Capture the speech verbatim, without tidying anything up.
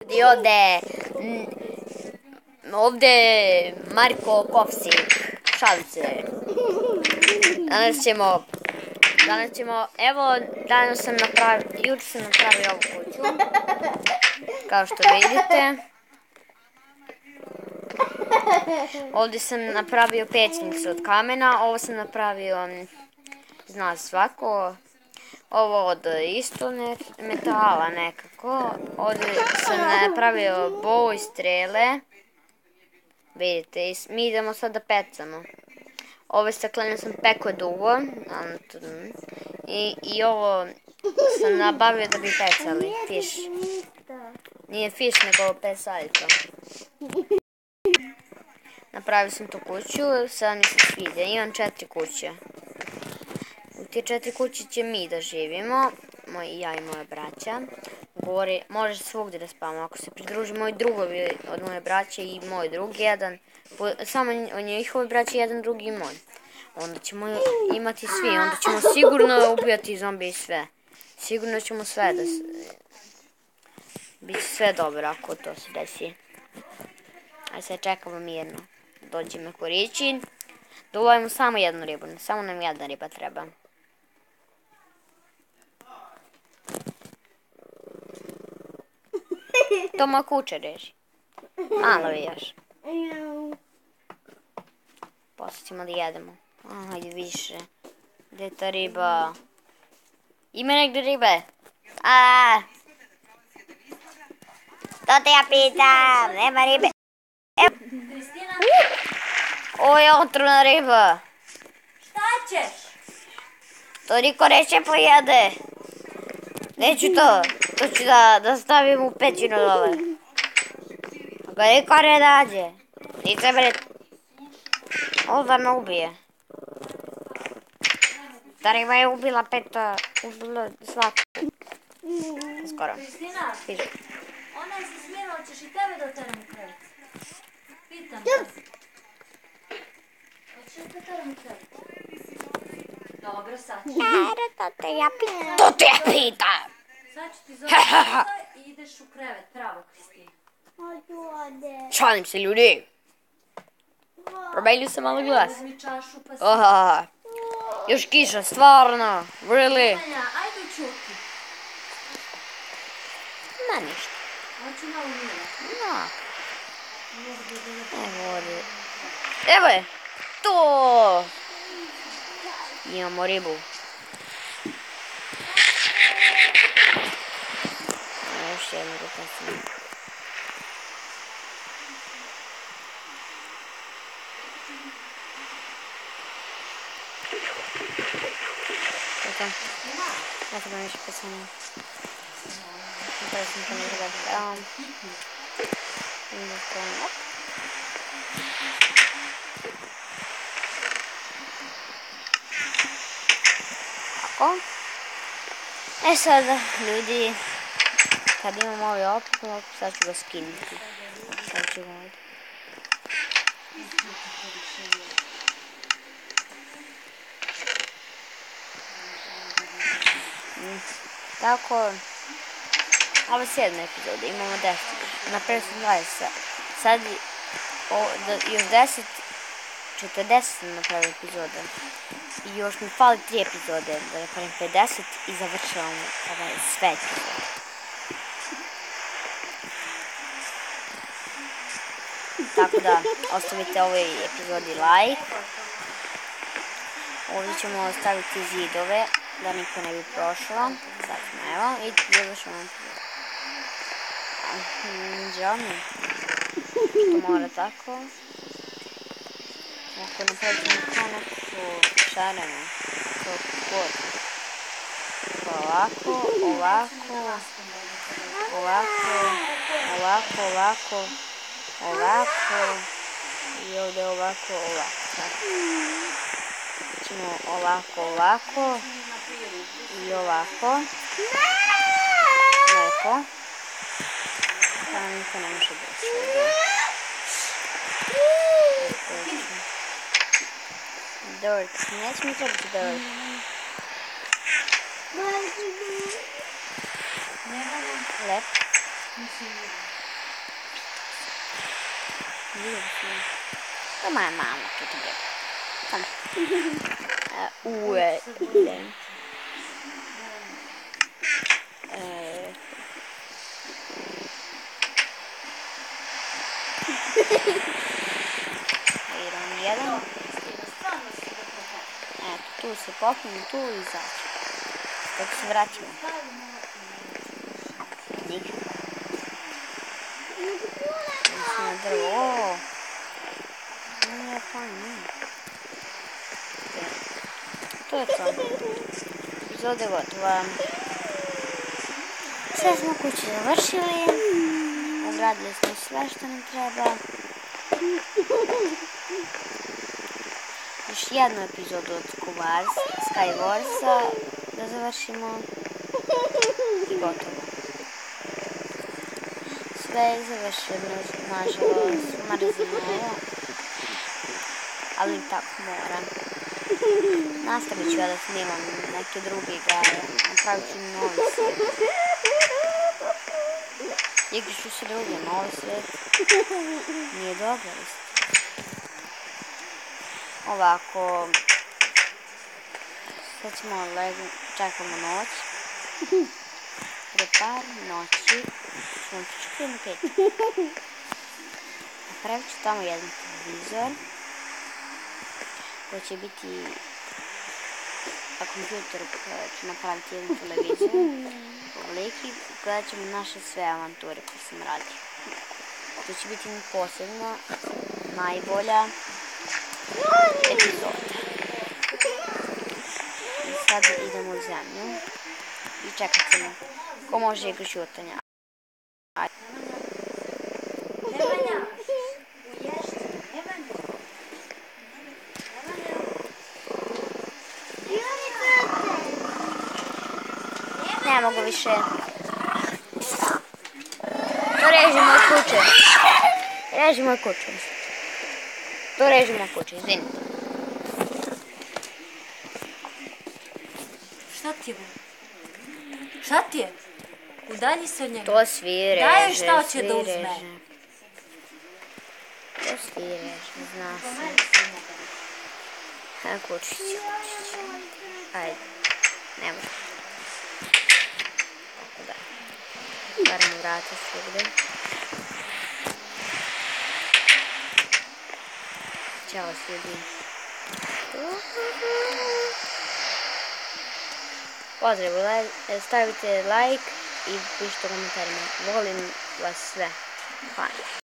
I ovde... Ovde Marko Kovsik. Šalim se. Danas ćemo... Danas ćemo... Evo, danas sam napravio... Juče sam napravio ovu kuću. Kao što vidite. Ovdje sam napravio pećnicu od kamena. Ovo sam napravio... Zna svako. Ovo od isto metala nekako. Ovdje sam napravio bow i strele. Vidite, mi idemo sad da pecamo. Ove staklene sam pekao dugo. I, i ovo sam nabavio da bi pecali. Fiš. Nije fiš, nego pesaljka. Napravio sam tu kuću, sad mi se sviđa. Imam četiri kuće. U ti četiri kuće će mi da živimo. Moj, ja i moja braća. Govori, može svugdje da spavamo. Ako se pridruži moji drugovi od moje braće i moj drugi jedan. Samo o njihovoj braći jedan, drugi i moj. Onda ćemo imati svi. Onda ćemo sigurno ubijati zombije i sve. Sigurno ćemo sve da... Biće sve dobro ako to se desi. Ajde sad čekamo mirno. Dođe me korići. Da ulovimo samo jednu ribu. Samo nam jedna riba treba. To moj kuće reži. Malo je još. Posle ćemo da jedemo. Ajde više. Gdje je ta riba? Ima negdje ribe? Aaaa! To te ja pitam! Nema ribe! Ovo je otrovna riba. Šta ćeš? To niko neće pojede. Neću to. To ću da, da stavim u pećinu dole. Ako niko ne nađe. Nice bre. Ovo da me ubije. Ta riba je ubila peta. Ubila svaku. Skoro. Kristina, Pišu. ona je se smjerila, ćeš i tebe da oteram u krevet. Pitam te. Hoćeš da oteram u krevet? Dobro, sad ću. To te ja pitam. To te ja pitam. Sad ću ti zove i ideš u krevet, pravo, Kristina. Šalim se, ljudi. Promenio sam malo glas. Uzmi čašu pa si. Oha. Još kiša, stvarno. Really? Anja, ajde čuti. Ma ništa. Hoću malo mila. No. Evo ovdje. Evo je. To. Imamo ribu. Još jednu rupaciju. Tako. Ja sam više pecanje. Napravio sam to nekada dao. Idemo stranu. Tako. E sada, ljudi, kad imam ovaj opet, sad ću ga skinuti. Sad ću ga ovdje. Tako, ovo je sedma epizoda, imamo deset. Napravio sam dvadeset. Sad još deset, četrdeset sam napravio epizoda. I još mi fali tri epizode da napravim pedeset i završavam ovaj sve epizode. Tako da, ostavite ovoj epizodi like. Ovdje ćemo ostaviti zidove da niko ne bi prošlo. Sad smo, evo, i završavam epizodu. Žao mi. To mora tako. Ako napravit ćemo kao nekako šareno. To god. Ovako, ovako. Ovako. Ovako, ovako. Ovako. I ovdje ovako, ovako. Tako. Ćemo ovako, ovako. I ovako. Lepo. Pa niko ne može doći ovdje. Dirt. Neće mi trebati dirt. Lep. vidio sam. To je moja mama, to ti je. Tamo. Ue, idem. Idem jedan. Eto, tu se popnem, tu i izaći. Kako se vraćamo? Nikad. Mislim na drvo. Nije fajno. To je to. Epizode gotova. Sve smo kući završili. Ugradili smo sve što nam treba. Još jednu epizodu od Skywarsa da završimo. I gotovo. Sve je završeno, nažalost, mrzim ovo. Ali tako moram. Nastavit ću ja da snimam neke druge igre. Napravit ću novi svijet. Igri ću se druge, novi svijet. Nije dobro isto. Ovako. Sad ćemo legnu, čekamo noć. Pre par noći ćemo počekati na pet. Napravit ću tamo jedan televizor. To će biti na kompjuteru, ću napraviti jedan televizor. Veliki, gledat ćemo naše sve avanture koje sam radio. To će biti posebno najbolja epizoda. I sad idemo u zemlju i čekat ćemo ko može igru šutanja. Nemanja, uješće, Nemanja. Ne mogu više. To reži moj kuće. Reži moj kuće. To reži moj kuće, izvinite. Šta ti je? Šta ti je? Udalji se od njega. To svi reže, Daj šta hoće svi da uzme. reže. To svi reže, zna se. Ajde, kučići, kučići. Ajde, ne može. Tako da. Baramo vrata svugde. Ćao ljudi. Pozdrav, stavite like i pišite u komentarima. Volim vas sve. Hvala.